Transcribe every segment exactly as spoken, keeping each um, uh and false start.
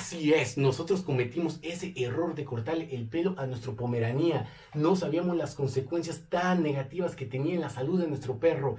Así es, nosotros cometimos ese error de cortarle el pelo a nuestro Pomerania. No sabíamos las consecuencias tan negativas que tenía en la salud de nuestro perro.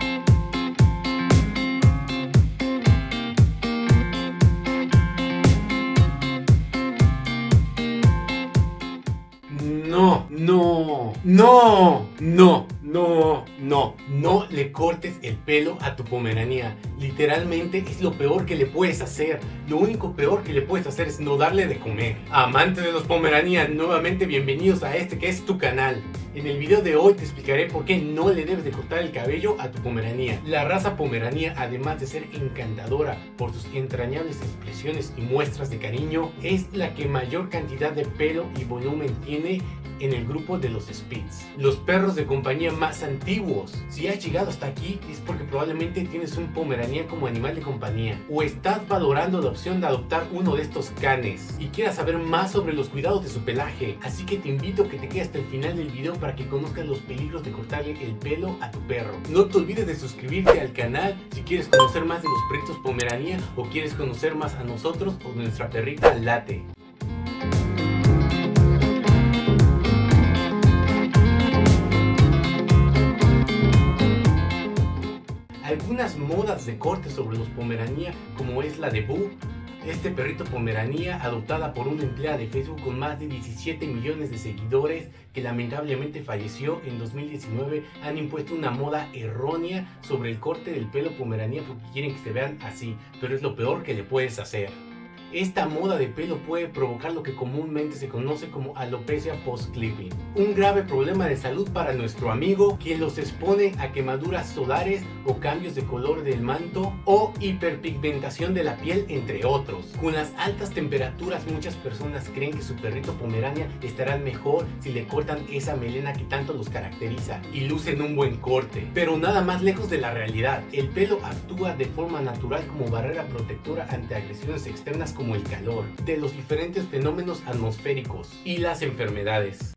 No, no, no, no, no, no, no le cortes el pelo a tu Pomerania. Literalmente es lo peor que le puedes hacer. Lo único peor que le puedes hacer es no darle de comer. Amantes de los Pomerania, nuevamente bienvenidos a este que es tu canal. En el video de hoy te explicaré por qué no le debes de cortar el cabello a tu Pomerania. La raza Pomerania, además de ser encantadora por sus entrañables expresiones y muestras de cariño, es la que mayor cantidad de pelo y volumen tiene en el grupo de los Spitz, los perros de compañía más antiguos. Si has llegado hasta aquí es porque probablemente tienes un Pomerania como animal de compañía, o estás valorando la opción de adoptar uno de estos canes y quieras saber más sobre los cuidados de su pelaje. Así que te invito a que te quedes hasta el final del video para que conozcas los peligros de cortarle el pelo a tu perro. No te olvides de suscribirte al canal si quieres conocer más de los perritos Pomerania o quieres conocer más a nosotros o nuestra perrita Latte. Algunas modas de corte sobre los Pomerania, como es la de Boo, este perrito Pomerania adoptada por una empleada de Facebook con más de diecisiete millones de seguidores que lamentablemente falleció en dos mil diecinueve, han impuesto una moda errónea sobre el corte del pelo Pomerania porque quieren que se vean así, pero es lo peor que le puedes hacer. Esta moda de pelo puede provocar lo que comúnmente se conoce como alopecia post-clipping, un grave problema de salud para nuestro amigo, quien los expone a quemaduras solares o cambios de color del manto o hiperpigmentación de la piel, entre otros. Con las altas temperaturas, muchas personas creen que su perrito Pomerania estará mejor si le cortan esa melena que tanto los caracteriza y lucen un buen corte, pero nada más lejos de la realidad. El pelo actúa de forma natural como barrera protectora ante agresiones externas como el calor, de los diferentes fenómenos atmosféricos y las enfermedades.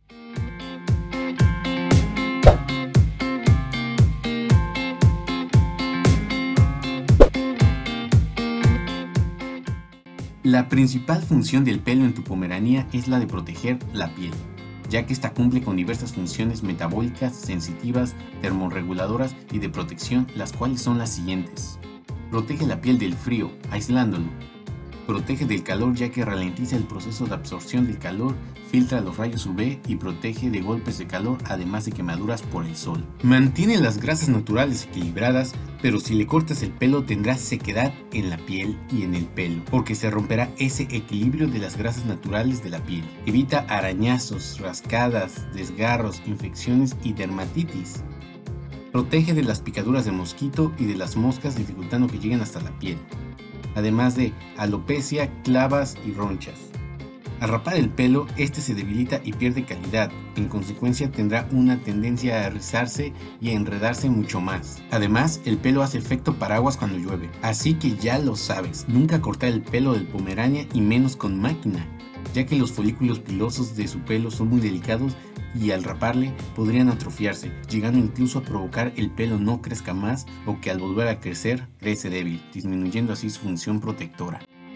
La principal función del pelo en tu Pomerania es la de proteger la piel, ya que esta cumple con diversas funciones metabólicas, sensitivas, termorreguladoras y de protección, las cuales son las siguientes. Protege la piel del frío, aislándolo. Protege del calor, ya que ralentiza el proceso de absorción del calor, filtra los rayos U V y protege de golpes de calor, además de quemaduras por el sol. Mantiene las grasas naturales equilibradas, pero si le cortas el pelo tendrás sequedad en la piel y en el pelo, porque se romperá ese equilibrio de las grasas naturales de la piel. Evita arañazos, rascadas, desgarros, infecciones y dermatitis. Protege de las picaduras de mosquito y de las moscas, dificultando que lleguen hasta la piel, además de alopecia, clavas y ronchas. Al rapar el pelo, este se debilita y pierde calidad, en consecuencia tendrá una tendencia a rizarse y a enredarse mucho más. Además, el pelo hace efecto paraguas cuando llueve, así que ya lo sabes, nunca cortar el pelo del Pomerania y menos con máquina, ya que los folículos pilosos de su pelo son muy delicados y al raparle podrían atrofiarse, llegando incluso a provocar el pelo no crezca más o que al volver a crecer crece débil, disminuyendo así su función protectora.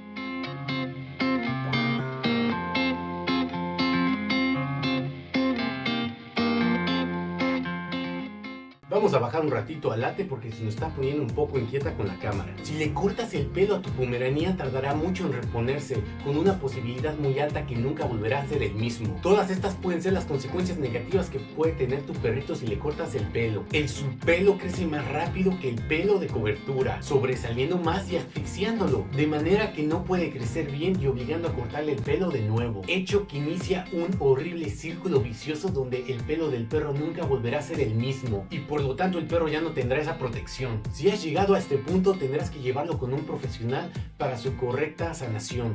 Vamos a bajar un ratito a Latte porque se nos está poniendo un poco inquieta con la cámara. Si le cortas el pelo a tu Pomerania tardará mucho en reponerse, con una posibilidad muy alta que nunca volverá a ser el mismo. Todas estas pueden ser las consecuencias negativas que puede tener tu perrito si le cortas el pelo. El subpelo crece más rápido que el pelo de cobertura, sobresaliendo más y asfixiándolo, de manera que no puede crecer bien y obligando a cortarle el pelo de nuevo, hecho que inicia un horrible círculo vicioso donde el pelo del perro nunca volverá a ser el mismo y por lo tanto el perro ya no tendrá esa protección. Si has llegado a este punto tendrás que llevarlo con un profesional para su correcta sanación.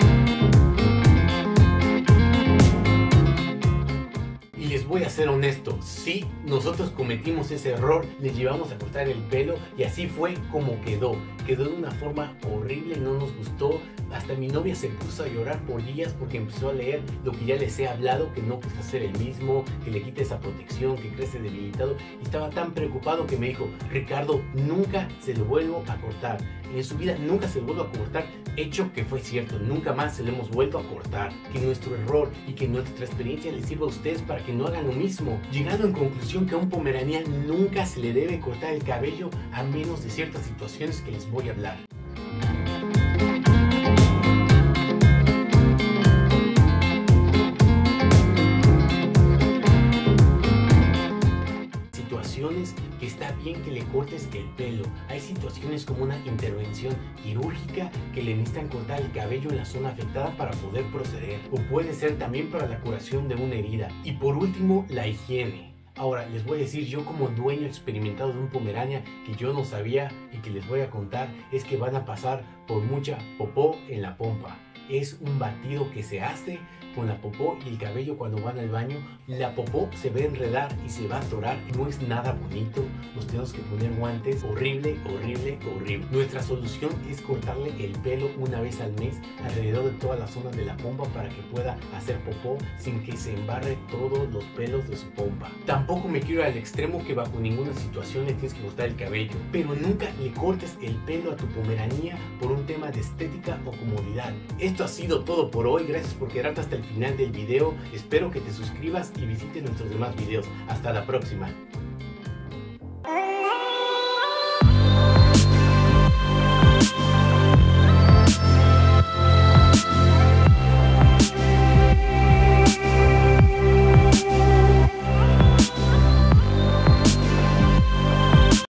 Y les voy a ser honesto, cierto, sí, nosotros cometimos ese error, le llevamos a cortar el pelo y así fue como quedó. Quedó de una forma horrible, no nos gustó. Hasta mi novia se puso a llorar por días porque empezó a leer lo que ya les he hablado, que no puedes hacer el mismo, que le quite esa protección, que crece debilitado. Y estaba tan preocupado que me dijo, Ricardo, nunca se lo vuelvo a cortar. En su vida nunca se lo vuelvo a cortar. Hecho que fue cierto, nunca más se lo hemos vuelto a cortar. Que nuestro error y que nuestra experiencia les sirva a ustedes para que no hagan lo mismo. Llegando en conclusión que a un pomeranian nunca se le debe cortar el cabello a menos de ciertas situaciones que les voy a hablar. Que está bien que le cortes el pelo. Hay situaciones como una intervención quirúrgica que le necesitan cortar el cabello en la zona afectada para poder proceder, o puede ser también para la curación de una herida. Y por último, la higiene. Ahora les voy a decir, yo como dueño experimentado de un pomerania que yo no sabía y que les voy a contar, es que van a pasar por mucha popó en la pompa. Es un batido que se hace con la popó y el cabello cuando van al baño. La popó se va a enredar y se va a atorar. No es nada bonito. Nos tenemos que poner guantes. Horrible, horrible, horrible. Nuestra solución es cortarle el pelo una vez al mes alrededor de toda la zona de la pompa para que pueda hacer popó sin que se embarre todos los pelos de su pompa. Tampoco me quiero ir al extremo que bajo ninguna situación le tienes que cortar el cabello, pero nunca le cortes el pelo a tu pomeranía por un tema de estética o comodidad. Esto ha sido todo por hoy. Gracias por quedarte hasta el final del video. Espero que te suscribas y visites nuestros demás videos. Hasta la próxima.